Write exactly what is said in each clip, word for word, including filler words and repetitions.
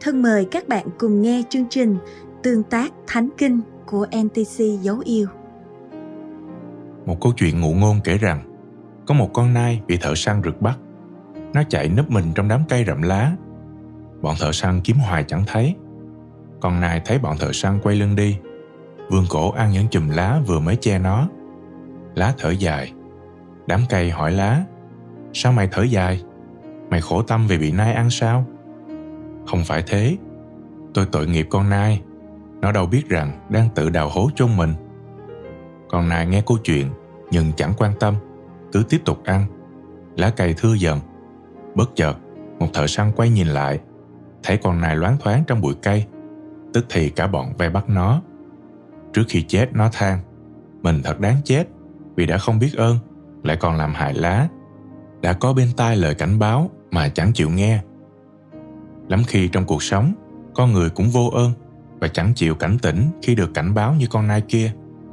thân mời các bạn cùng nghe chương trình Tương tác Thánh Kinh của em tê xê Dấu Yêu. Một câu chuyện ngụ ngôn kể rằng, có một con nai bị thợ săn rượt bắt. Nó chạy núp mình trong đám cây rậm lá. Bọn thợ săn kiếm hoài chẳng thấy. Con nai thấy bọn thợ săn quay lưng đi, vươn cổ ăn những chùm lá vừa mới che nó. Lá thở dài. Đám cây hỏi lá, sao mày thở dài? Mày khổ tâm vì bị nai ăn sao? Không phải thế. Tôi tội nghiệp con nai. Nó đâu biết rằng đang tự đào hố chôn mình. Con nai nghe câu chuyện nhưng chẳng quan tâm, cứ tiếp tục ăn. Lá cây thưa dần. Bất chợt, một thợ săn quay nhìn lại, thấy con nai loáng thoáng trong bụi cây. Tức thì cả bọn vây bắt nó. Trước khi chết nó than, mình thật đáng chết vì đã không biết ơn, lại còn làm hại lá. Đã có bên tai lời cảnh báo mà chẳng chịu nghe. Lắm khi trong cuộc sống, con người cũng vô ơn và chẳng chịu cảnh tỉnh khi được cảnh báo như con nai kia.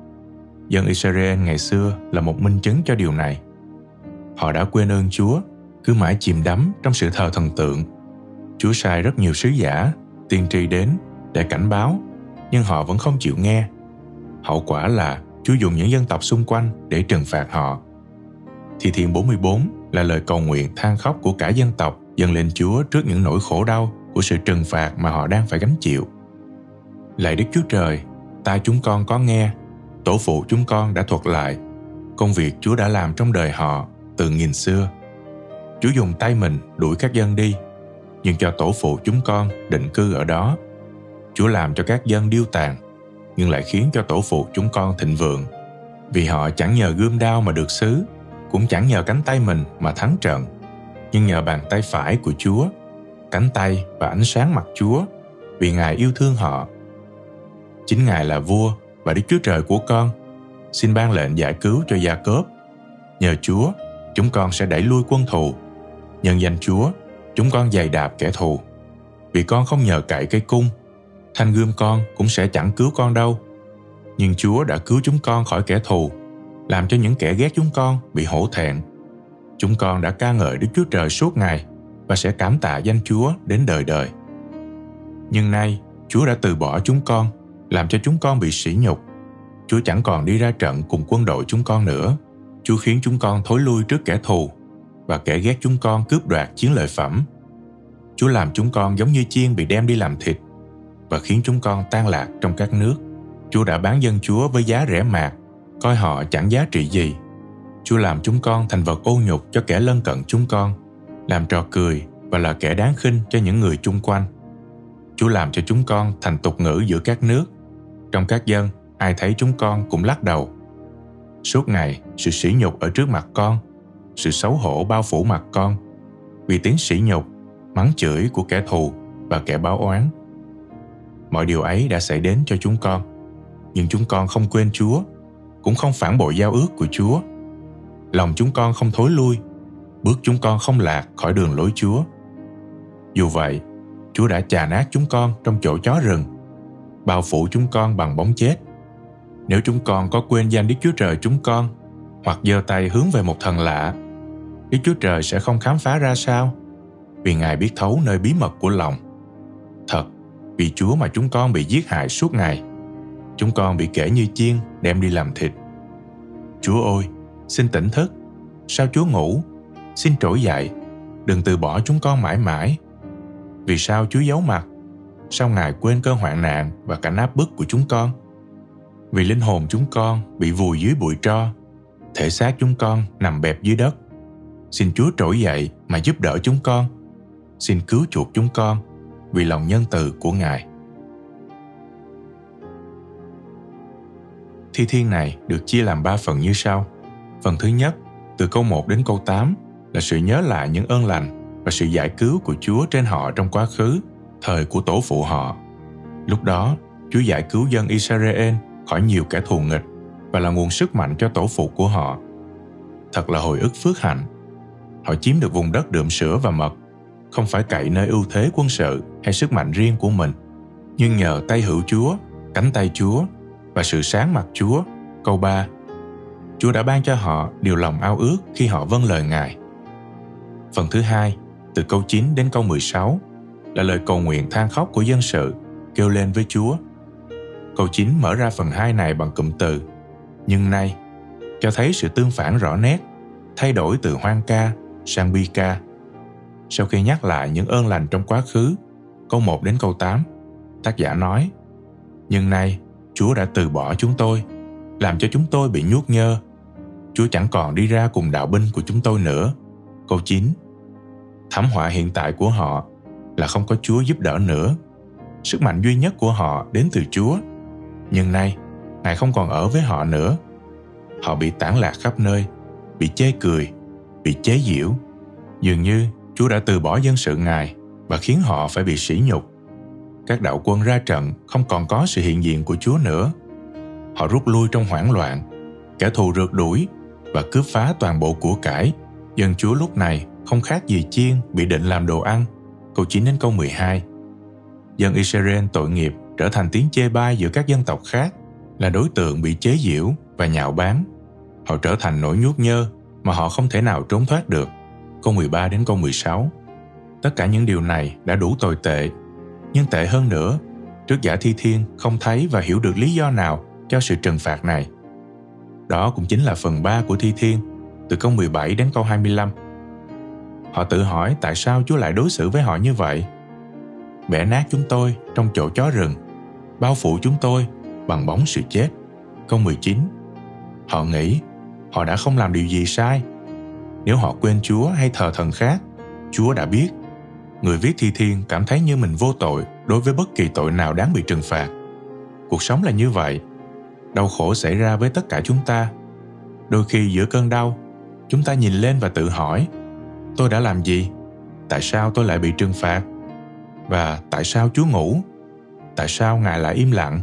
Dân Israel ngày xưa là một minh chứng cho điều này. Họ đã quên ơn Chúa, cứ mãi chìm đắm trong sự thờ thần tượng. Chúa sai rất nhiều sứ giả, tiên tri đến để cảnh báo, nhưng họ vẫn không chịu nghe. Hậu quả là Chúa dùng những dân tộc xung quanh để trừng phạt họ. Thi Thiên bốn mươi bốn là lời cầu nguyện than khóc của cả dân tộc dâng lên Chúa trước những nỗi khổ đau của sự trừng phạt mà họ đang phải gánh chịu. Lạy Đức Chúa Trời, tai chúng con có nghe, tổ phụ chúng con đã thuật lại công việc Chúa đã làm trong đời họ từ nghìn xưa. Chúa dùng tay mình đuổi các dân đi, nhưng cho tổ phụ chúng con định cư ở đó. Chúa làm cho các dân điêu tàn, nhưng lại khiến cho tổ phụ chúng con thịnh vượng. Vì họ chẳng nhờ gươm đao mà được xứ, cũng chẳng nhờ cánh tay mình mà thắng trận, nhưng nhờ bàn tay phải của Chúa, cánh tay và ánh sáng mặt Chúa, vì Ngài yêu thương họ. Chính Ngài là vua và Đức Chúa Trời của con. Xin ban lệnh giải cứu cho Gia-cốp. Nhờ Chúa, chúng con sẽ đẩy lui quân thù. Nhân danh Chúa, chúng con giày đạp kẻ thù. Vì con không nhờ cậy cây cung, thanh gươm con cũng sẽ chẳng cứu con đâu. Nhưng Chúa đã cứu chúng con khỏi kẻ thù, làm cho những kẻ ghét chúng con bị hổ thẹn. Chúng con đã ca ngợi Đức Chúa Trời suốt ngày và sẽ cảm tạ danh Chúa đến đời đời. Nhưng nay, Chúa đã từ bỏ chúng con, làm cho chúng con bị sỉ nhục. Chúa chẳng còn đi ra trận cùng quân đội chúng con nữa. Chúa khiến chúng con thối lui trước kẻ thù, và kẻ ghét chúng con cướp đoạt chiến lợi phẩm. Chúa làm chúng con giống như chiên bị đem đi làm thịt, và khiến chúng con tan lạc trong các nước. Chúa đã bán dân Chúa với giá rẻ mạt, coi họ chẳng giá trị gì. Chúa làm chúng con thành vật ô nhục cho kẻ lân cận chúng con, làm trò cười và là kẻ đáng khinh cho những người chung quanh. Chúa làm cho chúng con thành tục ngữ giữa các nước. Trong các dân, ai thấy chúng con cũng lắc đầu. Suốt ngày, sự sỉ nhục ở trước mặt con, sự xấu hổ bao phủ mặt con, vì tiếng sỉ nhục, mắng chửi của kẻ thù và kẻ báo oán. Mọi điều ấy đã xảy đến cho chúng con, nhưng chúng con không quên Chúa, cũng không phản bội giao ước của Chúa. Lòng chúng con không thối lui, bước chúng con không lạc khỏi đường lối Chúa. Dù vậy, Chúa đã chà nát chúng con trong chỗ chó rừng, bao phủ chúng con bằng bóng chết. Nếu chúng con có quên danh Đức Chúa Trời chúng con, hoặc giơ tay hướng về một thần lạ, Đức Chúa Trời sẽ không khám phá ra sao? Vì Ngài biết thấu nơi bí mật của lòng. Thật, vì Chúa mà chúng con bị giết hại suốt ngày. Chúng con bị kể như chiên đem đi làm thịt. Chúa ơi, xin tỉnh thức. Sao Chúa ngủ? Xin trỗi dậy, đừng từ bỏ chúng con mãi mãi. Vì sao Chúa giấu mặt? Sao Ngài quên cơn hoạn nạn và cảnh áp bức của chúng con? Vì linh hồn chúng con bị vùi dưới bụi tro, thể xác chúng con nằm bẹp dưới đất. Xin Chúa trỗi dậy mà giúp đỡ chúng con. Xin cứu chuộc chúng con vì lòng nhân từ của Ngài. Thi thiên này được chia làm ba phần như sau. Phần thứ nhất, từ câu một đến câu tám, là sự nhớ lại những ơn lành và sự giải cứu của Chúa trên họ trong quá khứ, thời của tổ phụ họ. Lúc đó, Chúa giải cứu dân Israel khỏi nhiều kẻ thù nghịch và là nguồn sức mạnh cho tổ phụ của họ. Thật là hồi ức phước hạnh. Họ chiếm được vùng đất đượm sữa và mật, không phải cậy nơi ưu thế quân sự hay sức mạnh riêng của mình, nhưng nhờ tay hữu Chúa, cánh tay Chúa và sự sáng mặt Chúa. Câu ba, Chúa đã ban cho họ điều lòng ao ước khi họ vâng lời Ngài. Phần thứ hai, từ câu chín đến câu mười sáu, là lời cầu nguyện than khóc của dân sự kêu lên với Chúa. Câu chín mở ra phần hai này bằng cụm từ nhưng nay, cho thấy sự tương phản rõ nét, thay đổi từ hoan ca sang bi ca. Sau khi nhắc lại những ơn lành trong quá khứ, câu một đến câu tám, tác giả nói: nhưng nay, Chúa đã từ bỏ chúng tôi, làm cho chúng tôi bị nhuốt nhơ. Chúa chẳng còn đi ra cùng đạo binh của chúng tôi nữa. Câu chín. Thảm họa hiện tại của họ là không có Chúa giúp đỡ nữa. Sức mạnh duy nhất của họ đến từ Chúa. Nhưng nay, Ngài không còn ở với họ nữa. Họ bị tản lạc khắp nơi, bị chê cười, bị chế giễu. Dường như Chúa đã từ bỏ dân sự Ngài và khiến họ phải bị sỉ nhục. Các đạo quân ra trận không còn có sự hiện diện của Chúa nữa. Họ rút lui trong hoảng loạn. Kẻ thù rượt đuổi và cướp phá toàn bộ của cải. Dân Chúa lúc này không khác gì chiên bị định làm đồ ăn. Câu chín đến câu mười hai. Dân Israel tội nghiệp trở thành tiếng chê bai giữa các dân tộc khác, là đối tượng bị chế giễu và nhạo báng. Họ trở thành nỗi nhuốt nhơ mà họ không thể nào trốn thoát được. Câu mười ba đến câu mười sáu. Tất cả những điều này đã đủ tồi tệ. Nhưng tệ hơn nữa, trước giả thi thiên không thấy và hiểu được lý do nào cho sự trừng phạt này. Đó cũng chính là phần ba của thi thiên, từ câu mười bảy đến câu hai mươi lăm. Họ tự hỏi tại sao Chúa lại đối xử với họ như vậy. Bẻ nát chúng tôi trong chỗ chó rừng, bao phủ chúng tôi bằng bóng sự chết. Câu mười chín. Họ nghĩ họ đã không làm điều gì sai. Nếu họ quên Chúa hay thờ thần khác, Chúa đã biết. Người viết thi thiên cảm thấy như mình vô tội đối với bất kỳ tội nào đáng bị trừng phạt. Cuộc sống là như vậy. Đau khổ xảy ra với tất cả chúng ta. Đôi khi giữa cơn đau, chúng ta nhìn lên và tự hỏi: tôi đã làm gì? Tại sao tôi lại bị trừng phạt? Và tại sao Chúa ngủ? Tại sao Ngài lại im lặng?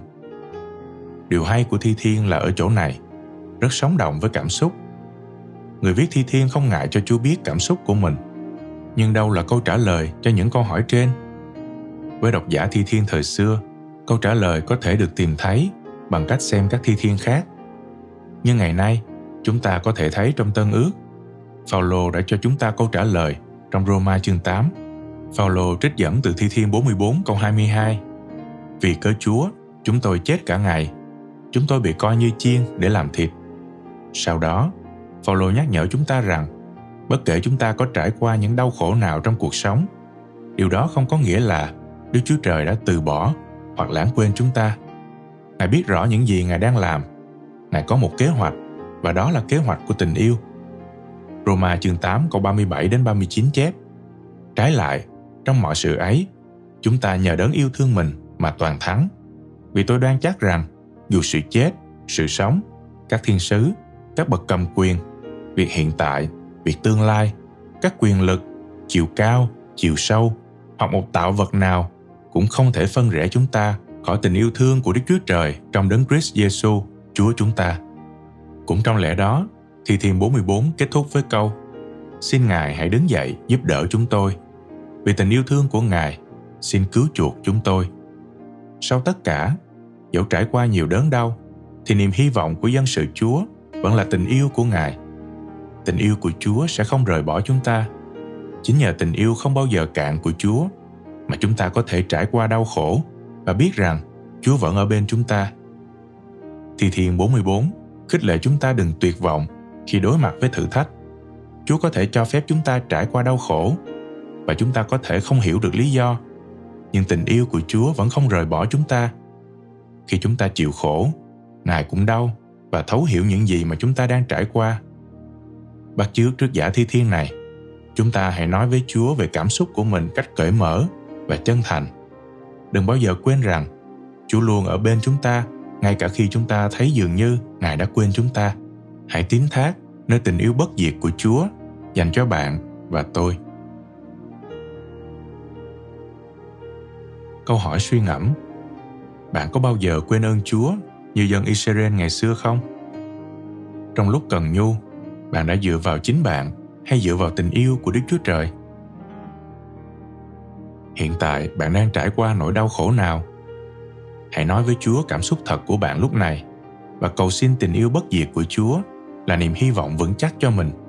Điều hay của thi thiên là ở chỗ này, rất sống động với cảm xúc. Người viết thi thiên không ngại cho Chúa biết cảm xúc của mình. Nhưng đâu là câu trả lời cho những câu hỏi trên? Với độc giả thi thiên thời xưa, câu trả lời có thể được tìm thấy bằng cách xem các thi thiên khác. Nhưng ngày nay, chúng ta có thể thấy trong Tân Ước, Phao-lô đã cho chúng ta câu trả lời trong Roma chương tám. Phao-lô trích dẫn từ thi thiên bốn mươi bốn câu hai mươi hai. Vì cớ Chúa, chúng tôi chết cả ngày. Chúng tôi bị coi như chiên để làm thịt. Sau đó, Phao-lô nhắc nhở chúng ta rằng bất kể chúng ta có trải qua những đau khổ nào trong cuộc sống, điều đó không có nghĩa là Đức Chúa Trời đã từ bỏ hoặc lãng quên chúng ta. Ngài biết rõ những gì Ngài đang làm. Ngài có một kế hoạch, và đó là kế hoạch của tình yêu. Roma chương tám câu ba mươi bảy đến ba mươi chín chép: Trái lại, trong mọi sự ấy, chúng ta nhờ đấng yêu thương mình mà toàn thắng. Vì tôi đoan chắc rằng, dù sự chết, sự sống, các thiên sứ, các bậc cầm quyền, việc hiện tại, việc tương lai, các quyền lực, chiều cao, chiều sâu, hoặc một tạo vật nào cũng không thể phân rẽ chúng ta khỏi tình yêu thương của Đức Chúa Trời trong đấng Christ Giêsu, Chúa chúng ta. Cũng trong lẽ đó, thi thiên bốn mươi bốn kết thúc với câu: Xin Ngài hãy đứng dậy giúp đỡ chúng tôi. Vì tình yêu thương của Ngài, xin cứu chuộc chúng tôi. Sau tất cả, dẫu trải qua nhiều đớn đau, thì niềm hy vọng của dân sự Chúa vẫn là tình yêu của Ngài. Tình yêu của Chúa sẽ không rời bỏ chúng ta. Chính nhờ tình yêu không bao giờ cạn của Chúa mà chúng ta có thể trải qua đau khổ và biết rằng Chúa vẫn ở bên chúng ta. Thi thiên bốn mươi bốn khích lệ chúng ta đừng tuyệt vọng khi đối mặt với thử thách. Chúa có thể cho phép chúng ta trải qua đau khổ và chúng ta có thể không hiểu được lý do, nhưng tình yêu của Chúa vẫn không rời bỏ chúng ta. Khi chúng ta chịu khổ, Ngài cũng đau và thấu hiểu những gì mà chúng ta đang trải qua. Bắt chước trước giả thi thiên này, chúng ta hãy nói với Chúa về cảm xúc của mình cách cởi mở và chân thành. Đừng bao giờ quên rằng Chúa luôn ở bên chúng ta, ngay cả khi chúng ta thấy dường như Ngài đã quên chúng ta. Hãy tín thác nơi tình yêu bất diệt của Chúa dành cho bạn và tôi. Câu hỏi suy ngẫm: bạn có bao giờ quên ơn Chúa như dân Israel ngày xưa không? Trong lúc cần nhu, bạn đã dựa vào chính bạn hay dựa vào tình yêu của Đức Chúa Trời? Hiện tại bạn đang trải qua nỗi đau khổ nào? Hãy nói với Chúa cảm xúc thật của bạn lúc này và cầu xin tình yêu bất diệt của Chúa là niềm hy vọng vững chắc cho mình.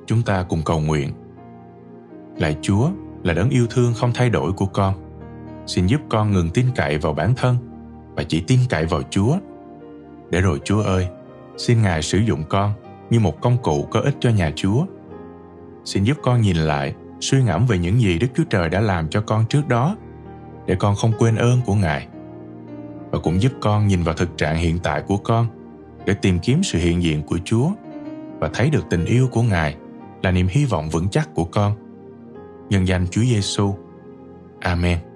Chúng ta cùng cầu nguyện. Lạy Chúa là đấng yêu thương không thay đổi của con. Xin giúp con ngừng tin cậy vào bản thân và chỉ tin cậy vào Chúa. Để rồi Chúa ơi, xin Ngài sử dụng con như một công cụ có ích cho nhà Chúa. Xin giúp con nhìn lại, suy ngẫm về những gì Đức Chúa Trời đã làm cho con trước đó, để con không quên ơn của Ngài. Và cũng giúp con nhìn vào thực trạng hiện tại của con, để tìm kiếm sự hiện diện của Chúa và thấy được tình yêu của Ngài là niềm hy vọng vững chắc của con. Nhân danh Chúa Giêsu. Amen.